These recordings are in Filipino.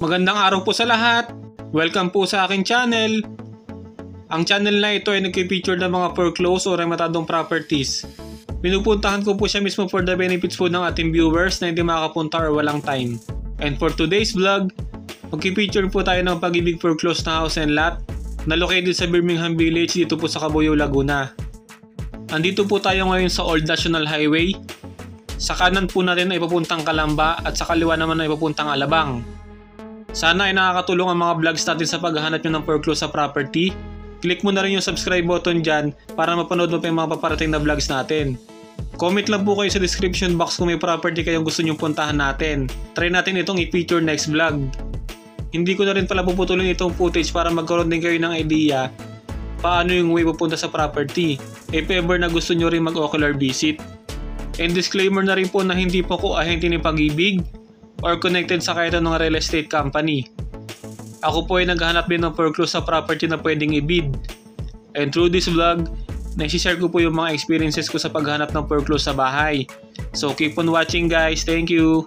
Magandang araw po sa lahat. Welcome po sa aking channel. Ang channel na ito ay nagpipicture ng mga foreclosed o rematadong properties. Pinupuntahan ko po siya mismo for the benefits po ng ating viewers na hindi makakapunta or walang time. And for today's vlog, magpipicture po tayo ng Pag-ibig foreclosed na house and lot na located sa Birmingham Village dito po sa Cabuyao, Laguna. Andito po tayo ngayon sa Old National Highway. Sa kanan po natin ay papuntang Calamba at sa kaliwa naman ay papuntang Alabang. Sana ay nakakatulong ang mga vlogs natin sa paghahanap nyo ng foreclosed sa property. Click mo na rin yung subscribe button dyan para mapanood mo pa yung mga paparating na vlogs natin. Comment lang po kayo sa description box kung may property kayong gusto nyong puntahan natin. Try natin itong i-feature next vlog. Hindi ko na rin pala puputulin itong footage para magkaroon din kayo ng idea paano yung way pupunta sa property if ever na gusto nyo rin mag-ocular visit. And disclaimer na rin po na hindi po ko ahente ni Pag-ibig or connected sa kahit anong real estate company. Ako po ay naghahanap din ng foreclosed sa property na pwedeng i-bid. And through this vlog, nagsishare ko po yung mga experiences ko sa paghahanap ng foreclosed sa bahay. So keep on watching guys, thank you!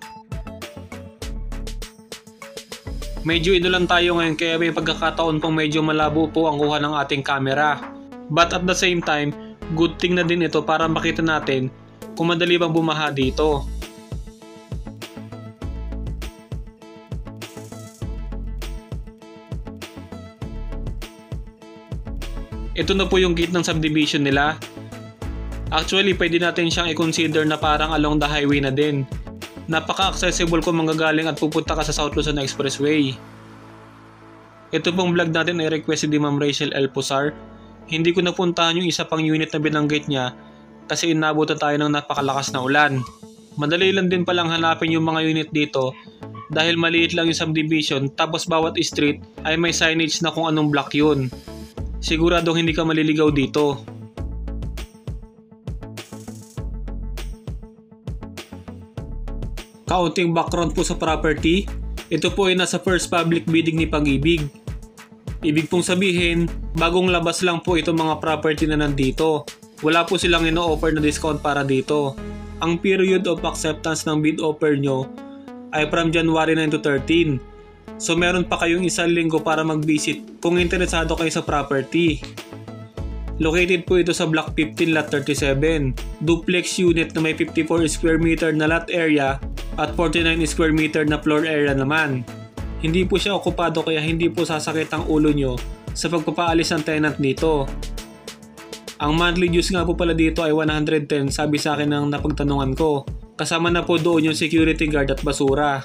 Medyo inulan tayo ngayon kaya may pagkakataon pong medyo malabo po ang kuha ng ating camera. But at the same time, good thing na din ito para makita natin kung madali bang bumaha dito. Ito na po yung gate ng subdivision nila. Actually, pwede natin siyang i-consider na parang along the highway na din. Napaka-accessible kung manggagaling at pupunta ka sa South Luzon Expressway. Ito pong vlog natin ay request ni Ma'am Rachel L. Posar. Hindi ko napuntahan yung isa pang unit na binanggit niya kasi inabutan tayo ng napakalakas na ulan. Madali lang din palang hanapin yung mga unit dito dahil maliit lang yung subdivision tapos bawat street ay may signage na kung anong block yun. Siguradong hindi ka maliligaw dito. Kaunting background po sa property. Ito po ay nasa first public bidding ni Pag-ibig. Ibig pong sabihin, bagong labas lang po itong mga property na nandito. Wala po silang ino-offer na discount para dito. Ang period of acceptance ng bid offer nyo ay from January 9 to 13. So meron pa kayong isang linggo para mag-visit kung interesado kayo sa property. Located po ito sa Block 15 Lot 37. Duplex unit na may 54 square meter na lot area at 49 square meter na floor area naman. Hindi po siya okupado kaya hindi po sasakit ang ulo nyo sa pagpapaalis ng tenant dito. Ang monthly dues nga po pala dito ay 110 sabi sa akin ng napagtanungan ko. Kasama na po doon yung security guard at basura.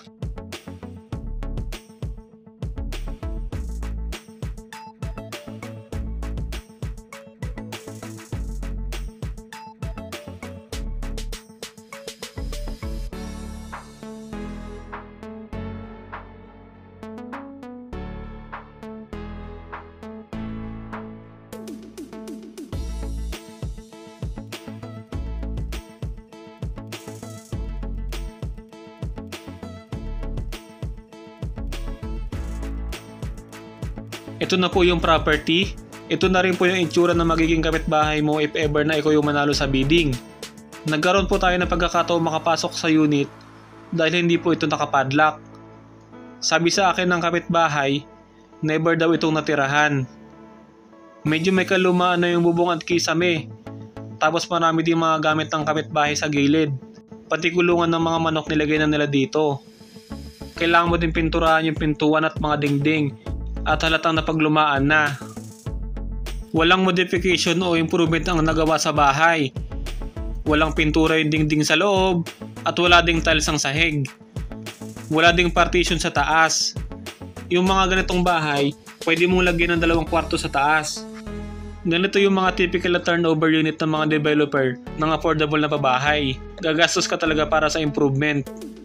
Ito na po yung property. Ito na rin po yung itsura na magiging kapitbahay mo if ever na ikaw yung manalo sa bidding. Nagkaroon po tayo ng pagkakataon makapasok sa unit dahil hindi po ito nakapadlock. Sabi sa akin ng kapitbahay, never daw itong natirahan. Medyo may kalumaan na yung bubong at kisame. Tapos marami din mga gamit ng kapitbahay sa gilid. Pati kulungan ng mga manok nilagay na nila dito. Kailangan mo din pinturahan yung pintuan at mga dingding at halatang napaglumaan na. Walang modification o improvement ang nagawa sa bahay. Walang pintura yung dingding sa loob at wala ding tiles ang sahig. Wala ding partition sa taas. Yung mga ganitong bahay, pwede mong lagyan ng 2 kwarto sa taas. Ganito yung mga typical na turnover unit ng mga developer ng affordable na pabahay. Gagastos ka talaga para sa improvement.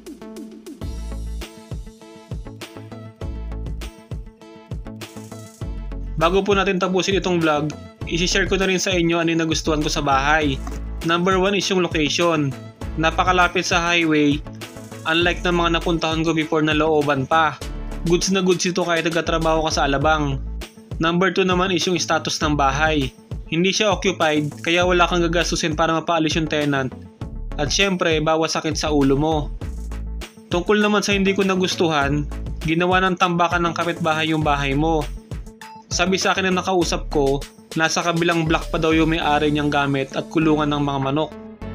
Bago po natin tapusin itong vlog, isi-share ko na rin sa inyo ano yung nagustuhan ko sa bahay. Number 1 is yung location. Napakalapit sa highway, unlike na mga napuntahan ko before na looban pa. Goods na goods ito kahit nagtatrabaho ka sa Alabang. Number 2 naman is yung status ng bahay. Hindi siya occupied kaya wala kang gagastusin para mapaalis yung tenant. At syempre, bawas sakit sa ulo mo. Tungkol naman sa hindi ko nagustuhan, ginawa ng tambakan ng kapitbahay yung bahay mo. Sabi sa akin na nakausap ko, nasa kabilang block pa daw yung may-ari niyang gamit at kulungan ng mga manok.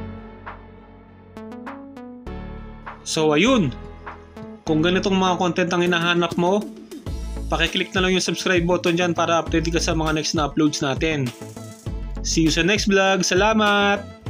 So ayun, kung ganitong mga content ang hinahanap mo, pakiclick na lang yung subscribe button dyan para update ka sa mga next na uploads natin. See you sa next vlog. Salamat!